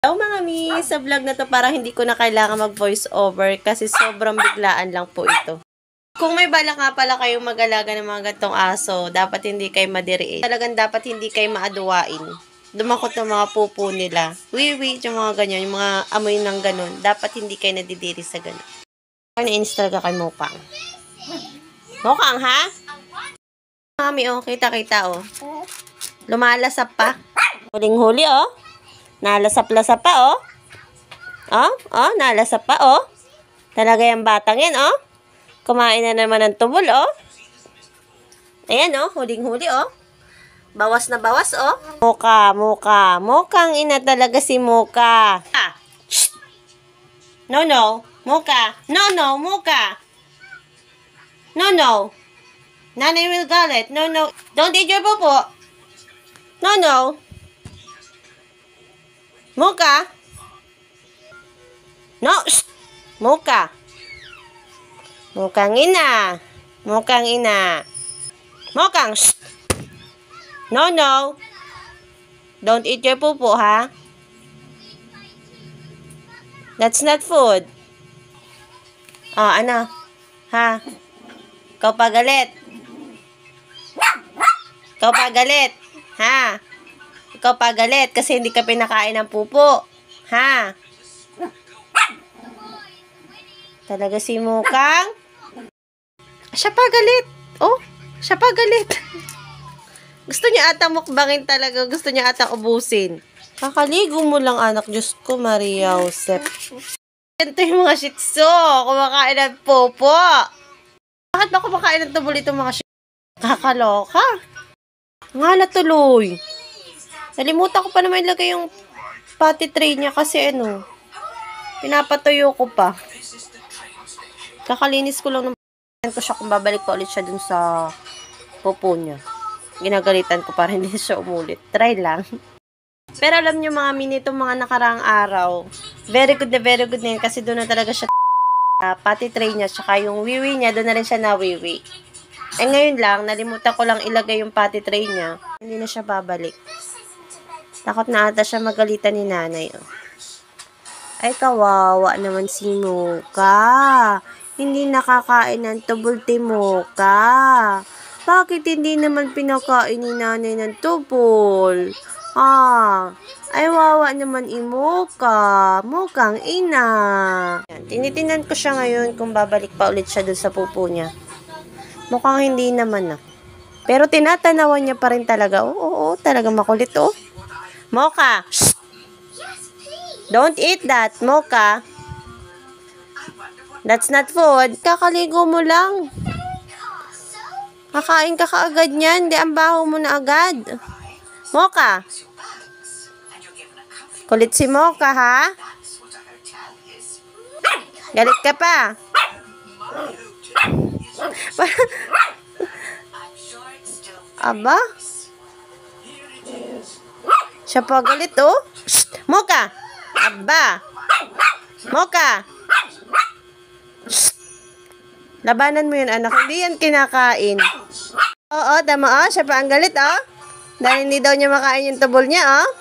Hello mga mi! Sa vlog na to parang hindi ko na kailangan mag voice over kasi sobrang biglaan lang po ito. Kung may balak nga pala kayong mag-alaga ng mga gantong aso, dapat hindi kayo madiriin. Talagang dapat hindi kayo maaduwain. Dumakot ng mga pupo nila. Wiwi, yung mga ganyan, yung mga amoy ng ganun. Dapat hindi kayo nadidiri sa ganun. Na-install ka kay Mokang. Mokang, ha? Mami, oh, kita-kita, oh. Lumalasap pa. Huling-huli, oh. Nalasap-lasap pa, oh. Oh, nalasap pa, oh. Talaga yung batang yan, oh. Kumain na naman ng tubol, oh. Ayan, oh. Huling-huli, oh. Bawas na bawas, oh. Moka. Mokang ina talaga si Moka. Ah. No. Moka. No, Moka. No. Nanay will galit. No. Don't eat your popo. No. Moka. No. Moka. Mokang ina. Mokang. No. Don't eat your pupo, ha? That's not food. Oh, ano? Ha? Ikaw pagalit. Ha? Ikaw pagalit kasi hindi ka pinakain ng pupo. Ha? Talaga si Mokang. Siya pagalit. Oh, siya pagalit. Gusto niya atang mukbangin talaga. Gusto niya atang ubusin. Kakaligo mo lang, anak. Diyos ko, Maria Josep. Ito yung mga shih tzu. Kumakain ng pupo. Bakit ba kumakain ng tubol itong mga shih tzu? Kakaloka. Nga natuloy. Nalimutan ko pa naman ilagay yung potty tray niya kasi ano, pinapatuyo ko pa. Kakalinis ko lang ng ko siya kung babalik pa ulit siya dun sa pupo niya. Ginagalitan ko para hindi siya umulit. Try lang. Pero alam niyo mga mini, itong mga nakaraang araw, very good na yun kasi doon na talaga siya potty tray niya, tsaka yung wiwi niya, doon na rin siya na wiwi. Eh ngayon lang, nalimutan ko lang ilagay yung potty tray niya. Hindi na siya babalik. Takot na ata siya magalitan ni nanay. Oh. Ay, kawawa naman si Moka. Hindi nakakain ng tubol ti Moka. Bakit hindi naman pinakain ni nanay ng tubol? Ay, wawa naman Moka. Mokang ina. Yan, tinitinan ko siya ngayon kung babalik pa ulit siya dun sa pupo niya. Mukhang hindi naman na. Pero tinatanawan niya pa rin talaga. Oo, talaga makulit, oh. Moka. Shh. Don't eat that, Moka. That's not food. Kakaligo mo lang. Kakain ka kaagad niyan. Di ang baho mo na agad. Moka. Kulit si Moka, ha? Galit ka pa. Aba? Siya pa galit, oh. Shh! Moka! Aba! Moka! Shh! Labanan mo yun, anak. Hindi yan kinakain. Oo, tama, oh. Siya pa ang galit, oh. Dahil hindi daw niya makain yung tubol niya, oh.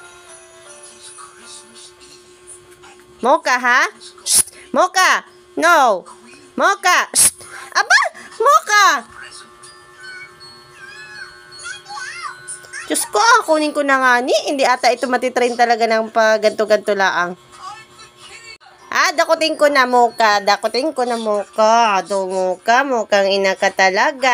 Moka, ha? Shh! Moka! No! Moka! Shh! Aba! Moka! Diyos ko, kunin ko na nga ni. Hindi ata ito matitrain talaga ng ganto-ganto laang. Dakutin ko na Moka. Mokang ina ka talaga.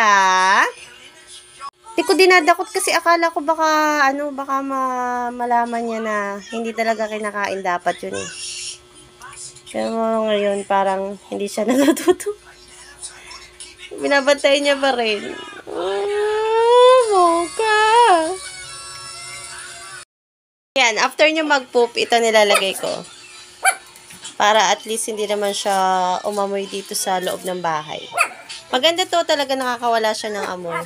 Di ko dinadakot kasi akala ko baka malaman niya na hindi talaga kinakain dapat yun eh. Pero ngayon parang hindi siya natututo. Binabantay niya pa rin. Moka. Yan, after nyo mag-poop, ito nilalagay ko. Para at least hindi naman siya umamoy dito sa loob ng bahay. Maganda to, talaga nakakawala siya ng amoy.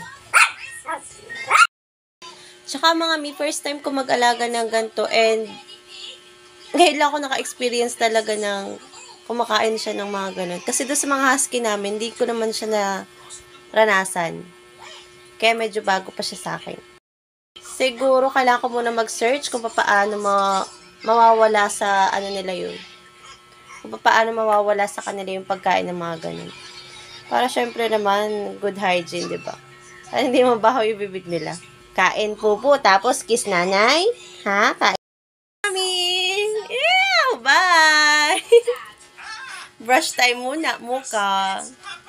Tsaka mga first time ko mag-alaga ng ganito and ngayon lang ako naka-experience talaga ng kumakain siya ng mga ganun. Kasi doon sa mga husky namin, hindi ko naman siya na ranasan. Kaya medyo bago pa siya sa akin. Siguro kailangan ko muna mag-search kung paano mawawala sa ano nila yun. Kung paano mawawala sa kanila yung pagkain ng mga ganun. Para syempre naman, good hygiene, di ba? Para hindi mabaho yung bibig nila. Kain pupo, tapos kiss nanay. Ha? Kain. Mami! Ew! Bye! Brush time muna, muka.